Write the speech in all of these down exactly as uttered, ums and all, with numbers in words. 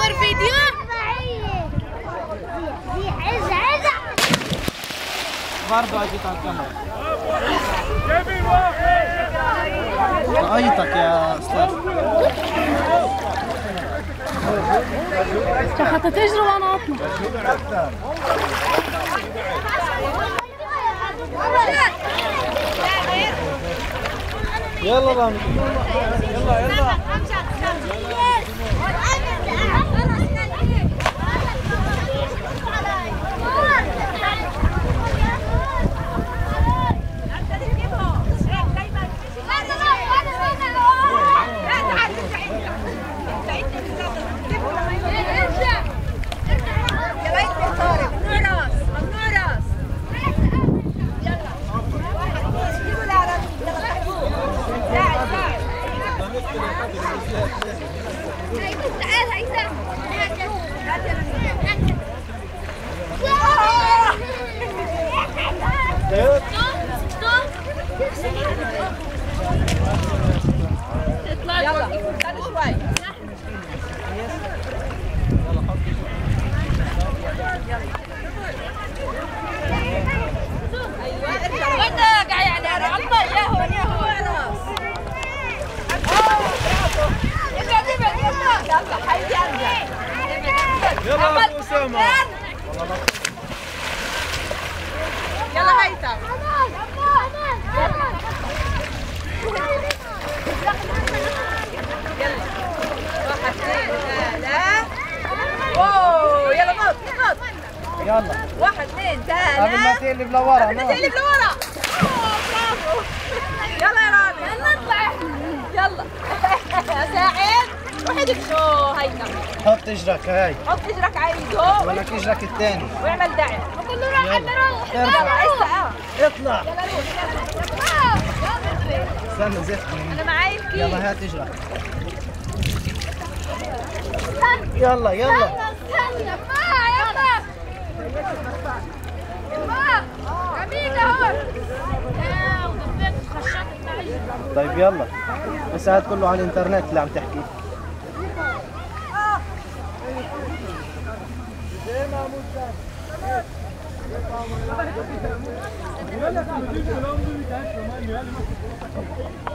تصور فيديو؟ برضه اجيت على الكاميرا. عيطك يا استاذ. انت حتى تجري وانا اطلع. يلا رامي يلا يلا. تعال هيثم. اطلع يلا استنى شوي. ايوه ارجع وين قاعد على الله. يا هو يا هو راس. يلا حيدي ارجع. يلا ابو اسامه. يلا هيثم. يلا واحد اثنين ثلاثة. واو يلا نط نط. يلا واحد اثنين ثلاثة. قبل ما تقلب لورا. قبل ما تقلب لورا. برافو. يلا يا رامي. يلا نطلع. يلا ساعد. روح ايدك شو هيثم. حط اجرك هاي. حط اجرك على ايده. ولك اجرك الثاني. واعمل دعم. كله روح عنا روح. ارفع. اه اطلع. يلا روح. يلا. استنى زفني. انا معاي الكيس. يلا هات اجرك. يلا يلا. استنى ما يلا. ما جميل اهو. يا ودفيت خشات المعيشة. طيب يلا بس هاد كله على الانترنت اللي عم تحكي.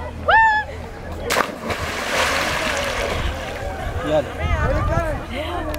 يلا